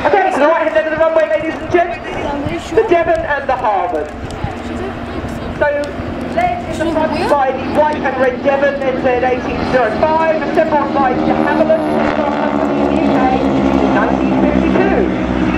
Okay, to the right hand end of the runway, ladies and gents, the Devon and the Harvard. So, led in the front by the white and red Devon, NZ1805, assembled by de Havilland, company in the UK in 1952.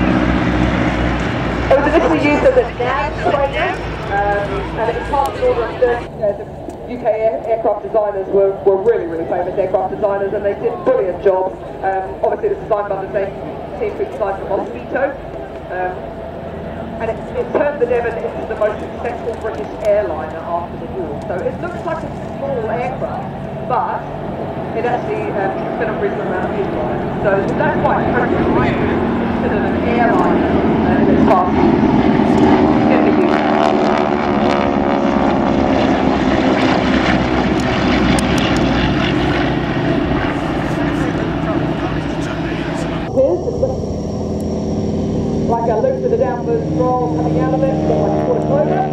It was initially used as a nav trainer, and it was part of the order of the UK aircraft designers were really famous aircraft designers, and they did a brilliant job. Obviously it was designed by the same team who designed the Mosquito, and it turned the Devon into the most successful British airliner after the war. So it looks like a small aircraft, but it actually spent a reasonable amount of fuel on it. So that's quite impressive. Considered an airliner in its past in the UK. Like a loop with a downward scroll coming out of it, like a quarter clover.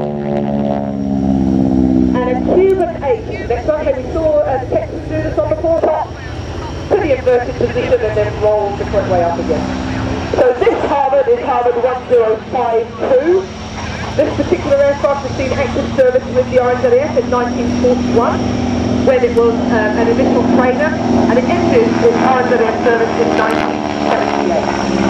And a Cuban 8. Next time we saw the Texans do this on the foretop, to the inverted position and then roll the correct way up again. So this Harvard is Harvard 1052. This particular aircraft has seen active service with the RNZF in 1941, when it was an initial trainer, and it ended its RNZF service in 1978.